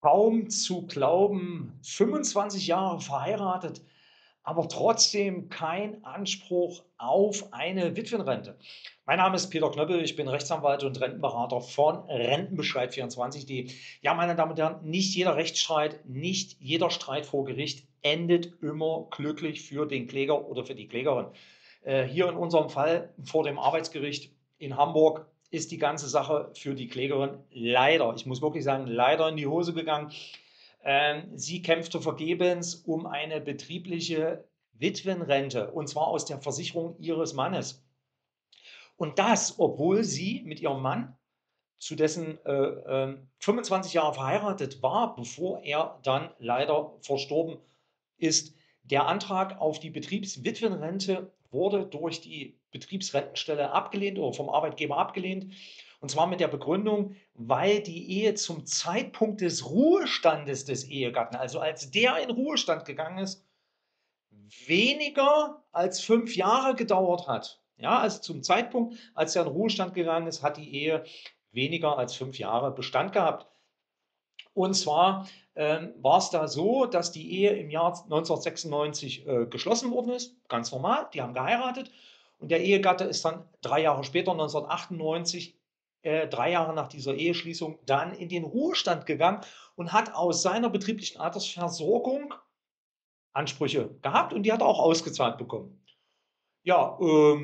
Kaum zu glauben, 25 Jahre verheiratet, aber trotzdem kein Anspruch auf eine Witwenrente. Mein Name ist Peter Knöppel, ich bin Rechtsanwalt und Rentenberater von Rentenbescheid24.de. Ja, meine Damen und Herren, nicht jeder Rechtsstreit, nicht jeder Streit vor Gericht endet immer glücklich für den Kläger oder für die Klägerin. Hier in unserem Fall vor dem Arbeitsgericht in Hamburg ist die ganze Sache für die Klägerin leider, ich muss wirklich sagen, leider in die Hose gegangen. Sie kämpfte vergebens um eine betriebliche Witwenrente, und zwar aus der Versicherung ihres Mannes. Und das, obwohl sie mit ihrem Mann, zu dessen 25 Jahre verheiratet war, bevor er dann leider verstorben ist. Der Antrag auf die Betriebswitwenrente wurde durch die Betriebsrentenstelle abgelehnt oder vom Arbeitgeber abgelehnt. Und zwar mit der Begründung, weil die Ehe zum Zeitpunkt des Ruhestandes des Ehegatten, also als der in Ruhestand gegangen ist, weniger als 5 Jahre gedauert hat. Ja, also zum Zeitpunkt, als er in Ruhestand gegangen ist, hat die Ehe weniger als 5 Jahre Bestand gehabt. Und zwar war es da so, dass die Ehe im Jahr 1996 geschlossen worden ist, ganz normal, die haben geheiratet. Und der Ehegatte ist dann 3 Jahre später, 1998, 3 Jahre nach dieser Eheschließung, dann in den Ruhestand gegangen und hat aus seiner betrieblichen Altersversorgung Ansprüche gehabt und die hat er auch ausgezahlt bekommen. Ja,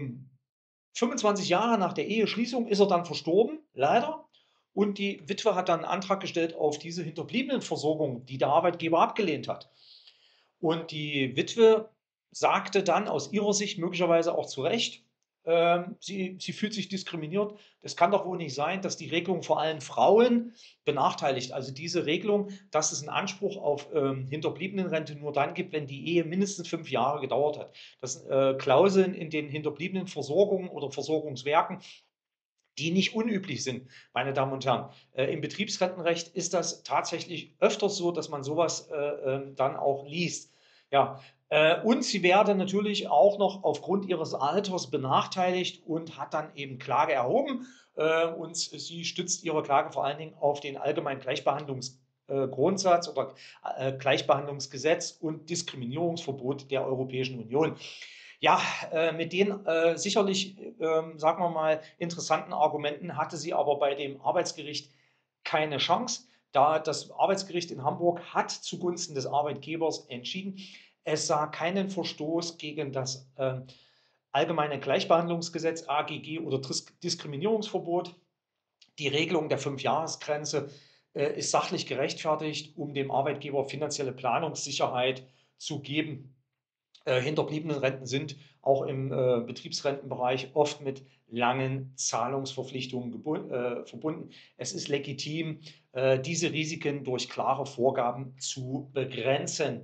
25 Jahre nach der Eheschließung ist er dann verstorben, leider. Und die Witwe hat dann einen Antrag gestellt auf diese Hinterbliebenenversorgung, die der Arbeitgeber abgelehnt hat. Und die Witwe sagte dann aus ihrer Sicht möglicherweise auch zu Recht, sie fühlt sich diskriminiert. Es kann doch wohl nicht sein, dass die Regelung vor allem Frauen benachteiligt. Also diese Regelung, dass es einen Anspruch auf Hinterbliebenenrente nur dann gibt, wenn die Ehe mindestens 5 Jahre gedauert hat. Das sind Klauseln in den Hinterbliebenenversorgungen oder Versorgungswerken, die nicht unüblich sind, meine Damen und Herren. Im Betriebsrentenrecht ist das tatsächlich öfters so, dass man sowas dann auch liest. Ja, und sie werde natürlich auch noch aufgrund ihres Alters benachteiligt und hat dann eben Klage erhoben. Und sie stützt ihre Klage vor allen Dingen auf den allgemeinen Gleichbehandlungsgrundsatz oder Gleichbehandlungsgesetz und Diskriminierungsverbot der Europäischen Union. Ja, mit den sicherlich, sagen wir mal, interessanten Argumenten hatte sie aber bei dem Arbeitsgericht keine Chance, da das Arbeitsgericht in Hamburg hat zugunsten des Arbeitgebers entschieden. Es sah keinen Verstoß gegen das Allgemeine Gleichbehandlungsgesetz AGG oder Diskriminierungsverbot. Die Regelung der 5-Jahres-Grenze ist sachlich gerechtfertigt, um dem Arbeitgeber finanzielle Planungssicherheit zu geben. Hinterbliebenenrenten sind auch im Betriebsrentenbereich oft mit langen Zahlungsverpflichtungen verbunden. Es ist legitim, diese Risiken durch klare Vorgaben zu begrenzen.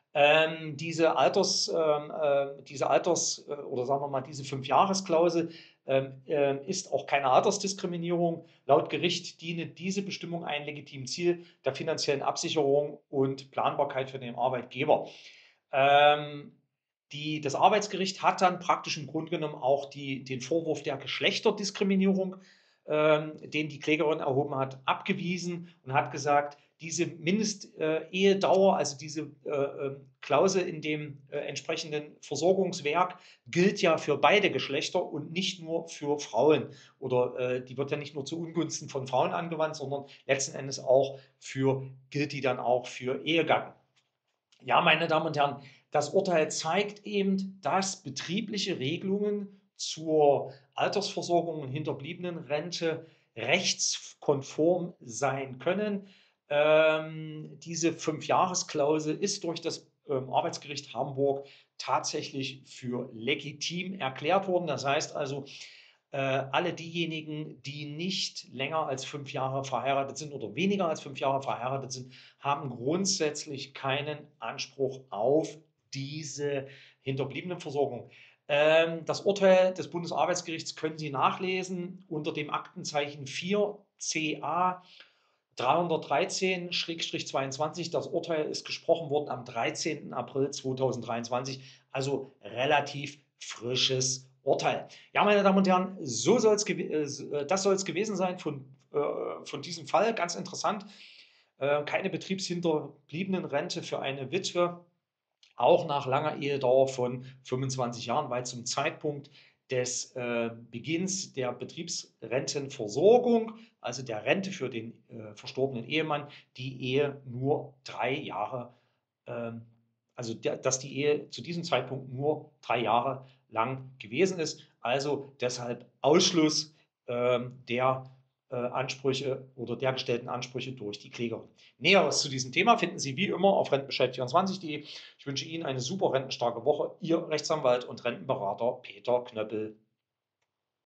Oder sagen wir mal, diese Fünfjahresklausel ist auch keine Altersdiskriminierung. Laut Gericht diene diese Bestimmung einem legitimen Ziel der finanziellen Absicherung und Planbarkeit für den Arbeitgeber. Ähm, das Arbeitsgericht hat dann praktisch im Grunde genommen auch den Vorwurf der Geschlechterdiskriminierung, den die Klägerin erhoben hat, abgewiesen und hat gesagt, diese Mindestehdauer, also diese Klausel in dem entsprechenden Versorgungswerk, gilt ja für beide Geschlechter und nicht nur für Frauen. Oder die wird ja nicht nur zu Ungunsten von Frauen angewandt, sondern letzten Endes gilt die dann auch für Ehegatten. Ja, meine Damen und Herren, das Urteil zeigt eben, dass betriebliche Regelungen zur Altersversorgung und Hinterbliebenenrente rechtskonform sein können. Diese Fünfjahresklausel ist durch das Arbeitsgericht Hamburg tatsächlich für legitim erklärt worden. Das heißt also, alle diejenigen, die nicht länger als 5 Jahre verheiratet sind oder weniger als 5 Jahre verheiratet sind, haben grundsätzlich keinen Anspruch auf diese Hinterbliebenenversorgung. Das Urteil des Bundesarbeitsgerichts können Sie nachlesen unter dem Aktenzeichen 4 CA 313-22. Das Urteil ist gesprochen worden am 13. April 2023, also relativ frisches Urteil. Ja, meine Damen und Herren, das soll es gewesen sein von diesem Fall. Ganz interessant. keine Betriebshinterbliebenenrente für eine Witwe, auch nach langer Ehedauer von 25 Jahren, weil zum Zeitpunkt des Beginns der Betriebsrentenversorgung, also der Rente für den verstorbenen Ehemann, die Ehe nur 3 Jahre, ähm, dass die Ehe zu diesem Zeitpunkt nur 3 Jahre lang gewesen ist. Also deshalb Ausschluss der Ansprüche oder der gestellten Ansprüche durch die Klägerin. Näheres zu diesem Thema finden Sie wie immer auf rentenbescheid24.de. Ich wünsche Ihnen eine super rentenstarke Woche. Ihr Rechtsanwalt und Rentenberater Peter Knöppel.